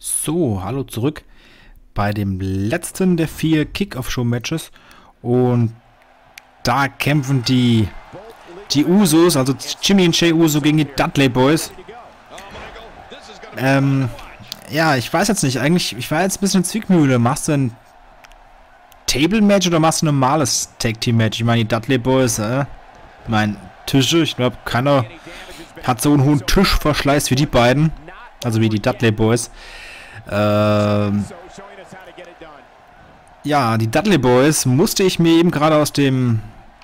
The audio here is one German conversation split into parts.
So, hallo zurück bei dem letzten der 4 Kick-Off-Show-Matches. Und da kämpfen die Usos, also Jimmy und Jey Uso gegen die Dudley Boys. Ja, ich weiß jetzt nicht, eigentlich, ich war jetzt ein bisschen in Zwickmühle. Machst du ein Table-Match oder machst du ein normales Tag-Team-Match? Ich meine, die Dudley Boys, Tische, ich glaube, keiner hat so einen hohen Tischverschleiß wie die beiden. Also wie die Dudley Boys. Ja, die Dudley Boys musste ich mir eben gerade aus dem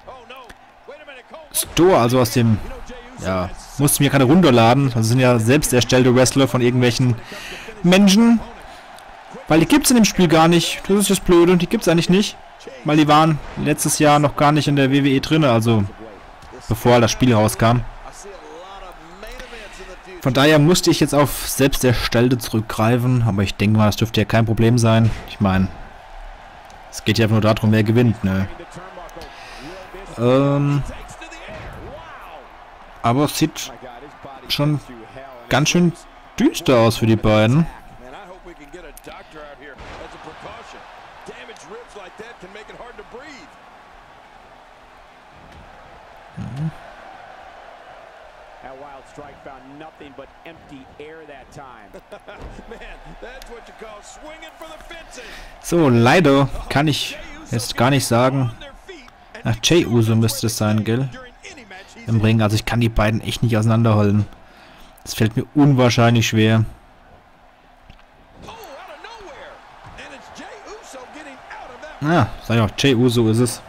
Store, also aus dem, ja, musste mir keine runterladen. Das sind ja selbst erstellte Wrestler von irgendwelchen Menschen. Weil die gibt es in dem Spiel gar nicht. Das ist das Blöde. Die gibt es eigentlich nicht. Weil die waren letztes Jahr noch gar nicht in der WWE drin, also bevor das Spiel rauskam. Von daher musste ich jetzt auf selbst erstellte zurückgreifen, aber ich denke mal, das dürfte ja kein Problem sein. Ich meine, es geht ja einfach nur darum, wer gewinnt, ne? Aber es sieht schon ganz schön düster aus für die beiden. So, leider kann ich jetzt gar nicht sagen. Ach, Jey Uso müsste es sein, gell? Im Ring. Also ich kann die beiden echt nicht auseinanderhalten. Das fällt mir unwahrscheinlich schwer. Ah, sag ich auch, Jey Uso ist es.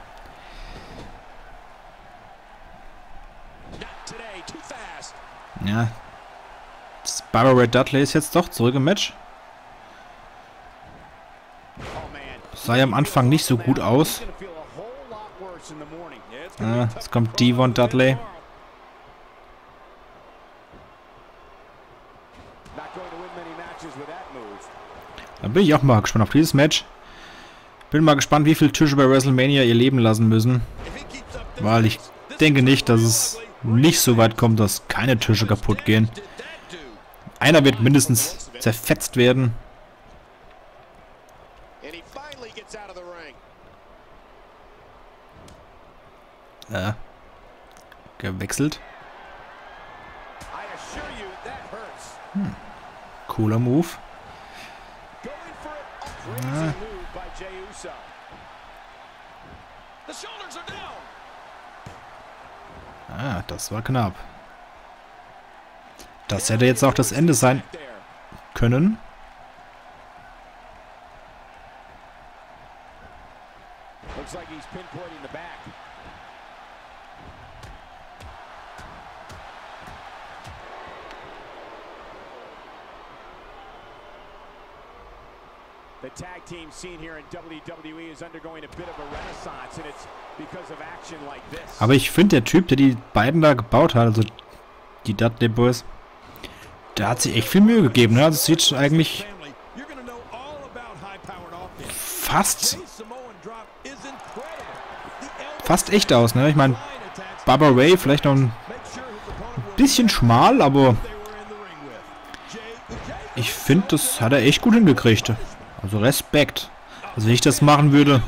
Ja. Das Barbara Dudley ist jetzt doch zurück im Match. Sah ja am Anfang nicht so gut aus. Ah, jetzt kommt Devon Dudley. Da bin ich auch mal gespannt auf dieses Match. Bin mal gespannt, wie viele Tische bei WrestleMania ihr leben lassen müssen. Weil ich denke nicht, dass es nicht so weit kommt, dass keine Tische kaputt gehen. Einer wird mindestens zerfetzt werden. Gewechselt. Cooler Move. Das war knapp. Das hätte jetzt auch das Ende sein können. The tag team scene here in WWE is undergoing a bit of a renaissance, and it's because of action like this. Aber ich finde, der Typ, der die beiden da gebaut hat, also die Dudley Boys, der hat sich echt viel Mühe gegeben, ne? Also es sieht eigentlich fast echt aus, ne? Ich meine, Barbara Ray vielleicht noch ein bisschen schmal, aber ich finde, das hat er echt gut hingekriegt. Also Respekt. Also wenn ich das machen würde...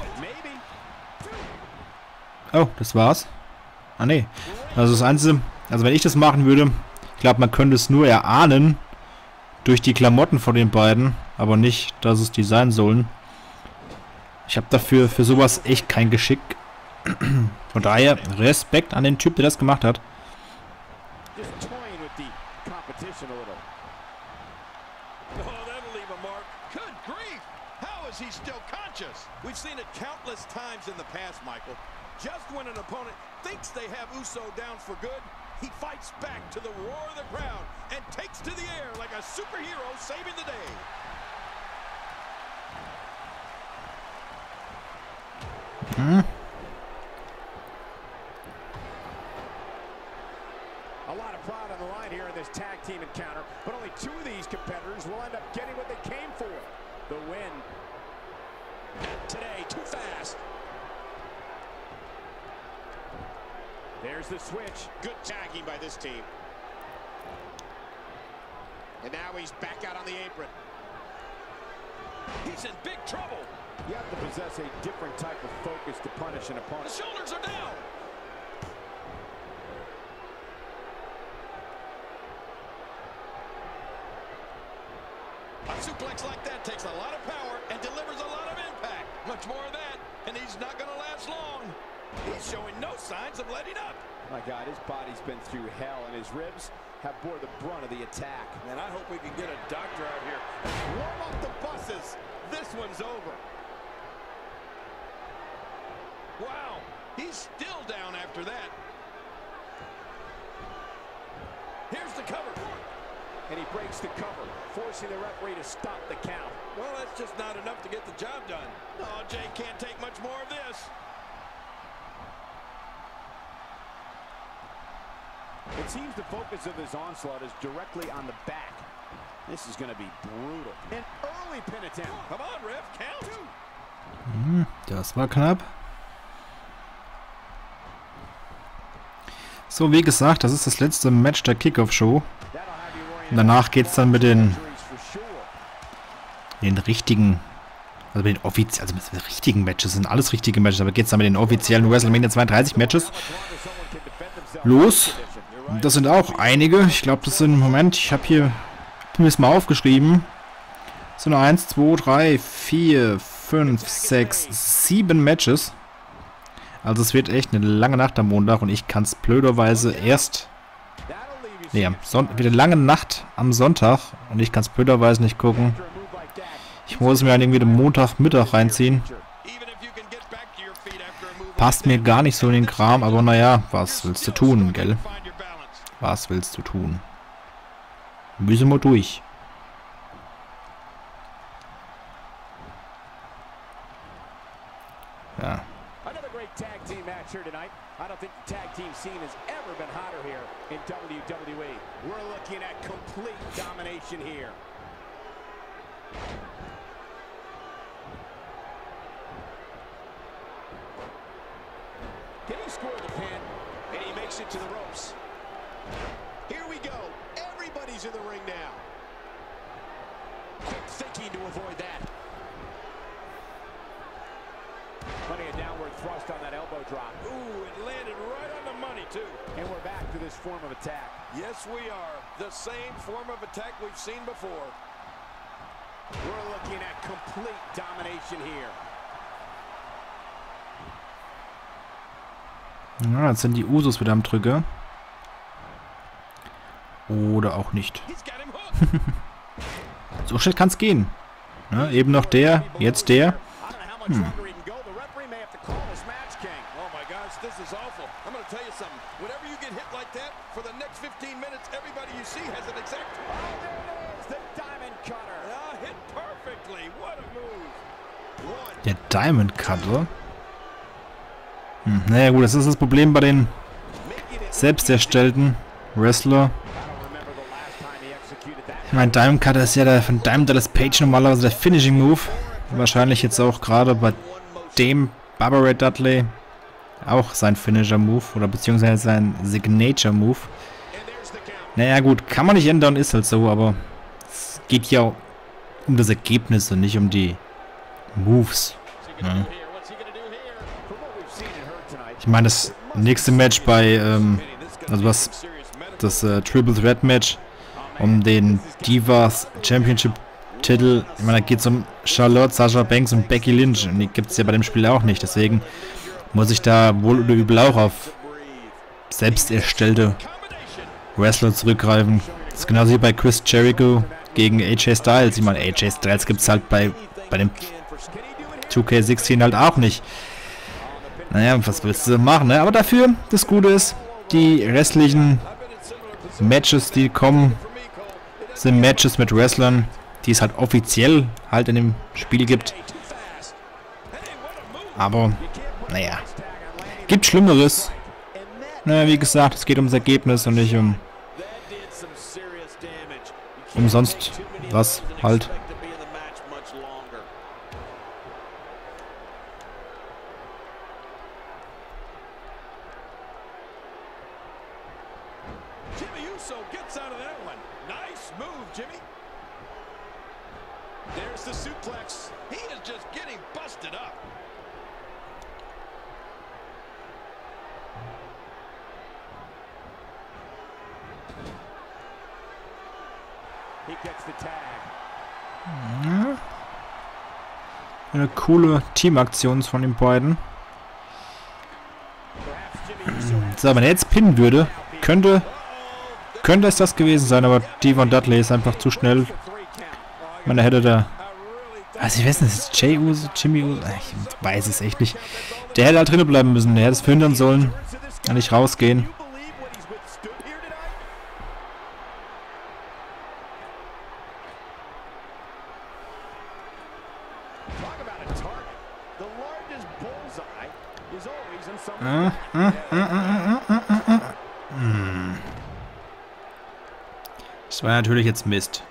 Oh, das war's. Ah, ne. Also das Einzige... Also wenn ich das machen würde... Ich glaube, man könnte es nur erahnen. Durch die Klamotten von den beiden. Aber nicht, dass es die sein sollen. Ich habe dafür für sowas echt kein Geschick. Von daher Respekt an den Typ, der das gemacht hat. He's still conscious. We've seen it countless times in the past, Michael. Just when an opponent thinks they have Uso down for good, he fights back to the roar of the crowd and takes to the air like a superhero saving the day. A lot of pride on the line here in this tag team encounter, but only 2 of these competitors will end up getting what they came for, the win. Today, too fast. There's the switch. Good tagging by this team. And now he's back out on the apron. He's in big trouble. You have to possess a different type of focus to punish an opponent. The shoulders are down. A suplex like that takes a lot of power and delivers a lot of impact. Much more of that, and he's not going to last long. He's showing no signs of letting up. My God, his body's been through hell, and his ribs have bore the brunt of the attack. And I hope we can get a doctor out here and warm up the buses. This one's over. Wow, he's still down after that. Here's the cover. And he breaks the cover, forcing the referee to stop the count. Well, that's just not enough to get the job done. Oh, Jay can't take much more of this. It seems the focus of his onslaught is directly on the back. This is going to be brutal. An early pin attempt. Come on, ref, count. Das war knapp. So, wie gesagt, das ist das letzte Match der Kickoff-Show. Und danach geht es dann mit den richtigen, also mit den offiziellen, also mit den richtigen Matches, sind alles richtige Matches, aber geht es dann mit den offiziellen WrestleMania 32 Matches los. Und das sind auch einige, ich glaube, das sind, Moment, ich habe mir das mal aufgeschrieben. Das sind 1, 2, 3, 4, 5, 6, 7 Matches. Also es wird echt eine lange Nacht am Montag und ich kann es blöderweise erst... Nee, wird eine lange Nacht am Sonntag und ich kann es blöderweise nicht gucken. Ich muss es mir halt irgendwie den Montagmittag reinziehen. Passt mir gar nicht so in den Kram, aber naja, was willst du tun, gell? Was willst du tun? Müssen wir durch. Ja. Tag team match here tonight. I don't think the tag team scene has ever been hotter here in WWE. We're looking at complete domination here. Can he score the pin? And he makes it to the ropes. Here we go. Everybody's in the ring now. Quick thinking to avoid that. Plenty of downward thrust on that elbow drop. Ooh, it landed right on the money, too. And we're back to this form of attack. Yes, we are. The same form of attack we've seen before. We're looking at complete domination here. Ja, jetzt sind die Usos wieder am Drücker. Oder auch nicht. So schnell kann es gehen. Ja, eben noch der, jetzt der. Der Diamond Cutter. Naja gut, das ist das Problem bei den selbst erstellten Wrestler. Ich meine, Diamond Cutter ist ja der von Diamond Dallas Page normalerweise der Finishing Move. Wahrscheinlich jetzt auch gerade bei dem Bubba Ray Dudley auch sein Finisher Move oder beziehungsweise sein Signature Move. Naja gut, kann man nicht ändern, ist halt so, aber es geht ja um das Ergebnis und nicht um die Moves. Ja. Ich meine, das nächste Match bei, also was, das Triple Threat Match um den Divas Championship Titel, ich meine, da geht es um Charlotte, Sasha Banks und Becky Lynch und die gibt es ja bei dem Spiel auch nicht, deswegen muss ich da wohl oder übel auch auf selbst erstellte Wrestler zurückgreifen. Das ist genauso wie bei Chris Jericho gegen AJ Styles. Ich meine, AJ Styles gibt es halt bei dem 2K16 halt auch nicht. Naja, was willst du machen, ne? Aber dafür, das Gute ist, die restlichen Matches, die kommen, sind Matches mit Wrestlern, die es halt offiziell halt in dem Spiel gibt. Aber, naja, gibt Schlimmeres. Naja, wie gesagt, es geht ums Ergebnis und nicht um sonst was halt. Jimmy Uso gets out of that one. Nice move, Jimmy. There's the suplex. He is just getting busted up. He gets the tag. Ja. Eine coole Teamaktion von den beiden. So, wenn er jetzt pinnen würde, könnte es das gewesen sein, aber Devon Dudley ist einfach zu schnell. Ich meine, er hätte da... Also ich weiß nicht, ist es Jey Uso, Jimmy Uso? Ich weiß es echt nicht. Der hätte halt drinnen bleiben müssen, der hätte es verhindern sollen. Kann nicht rausgehen. Das war natürlich jetzt Mist.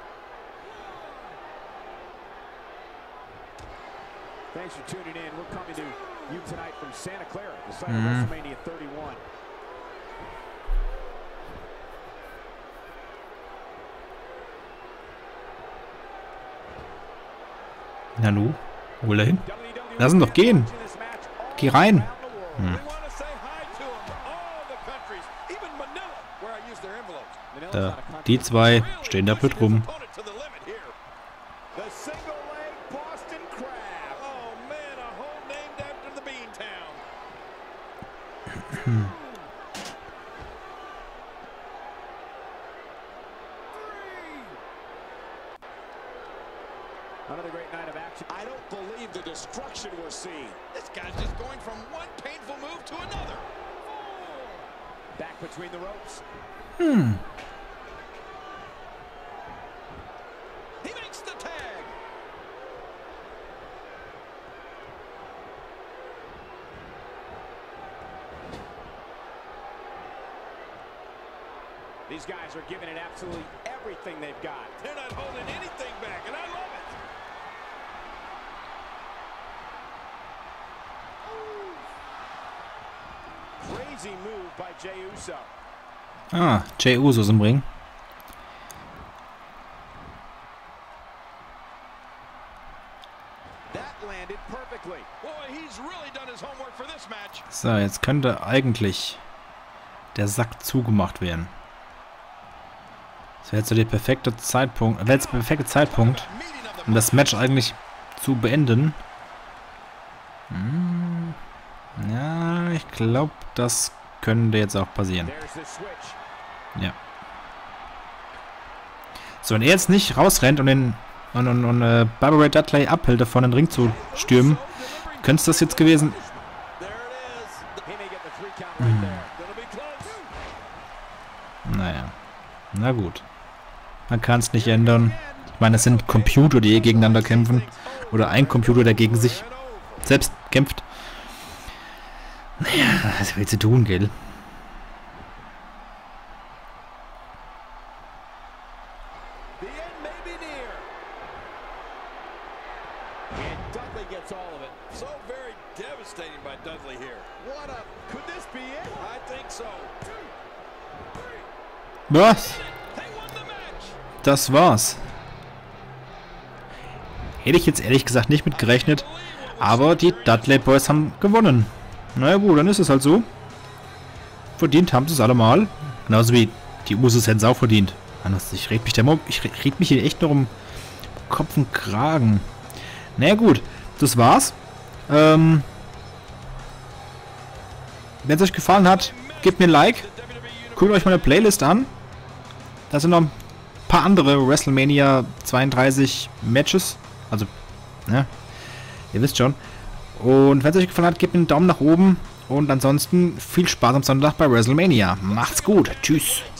Thanks for tuning in. We're coming to you tonight from Santa Clara, the site of WrestleMania 31. Nanu, hol da hin. Lass ihn doch gehen. Geh rein. Da, die zwei stehen da blöd rum. Another great night of action. I don't believe the destruction we're seeing. This guy's just going from one painful move to another. Back between the ropes. He makes the tag. These guys are giving it absolutely everything they've got. They're not holding anything back, and I love it. Crazy move by Jey Uso. Ah, Jey Uso ist im Ring. That landed perfectly. Boy, he's really done his homework for this match. So, jetzt könnte eigentlich der Sack zugemacht werden. Das wäre jetzt so der perfekte Zeitpunkt, um das Match eigentlich zu beenden. Ja, ich glaube, das könnte jetzt auch passieren. Ja. So, wenn er jetzt nicht rausrennt und Barbara Ray Dudley abhält, davon in den Ring zu stürmen, könnte es das jetzt gewesen. Naja. Na gut. Man kann es nicht ändern. Ich meine, es sind Computer, die gegeneinander kämpfen. Oder ein Computer, der gegen sich selbst kämpft. Naja, was willst du tun, gell? Was? Das war's. Hätte ich jetzt ehrlich gesagt nicht mit gerechnet. Aber die Dudley Boys haben gewonnen. Naja gut, dann ist es halt so. Verdient haben sie es allemal. Genauso wie die Usos hätten es auch verdient. Ich red mich hier echt nur um Kopf und Kragen. Naja gut, das war's. Wenn es euch gefallen hat, gebt mir ein Like. Guckt euch meine Playlist an. Da sind noch ein paar andere WrestleMania 32 Matches. Also, ne? Ihr wisst schon. Und wenn es euch gefallen hat, gebt mir einen Daumen nach oben. Und ansonsten viel Spaß am Sonntag bei WrestleMania. Macht's gut. Tschüss.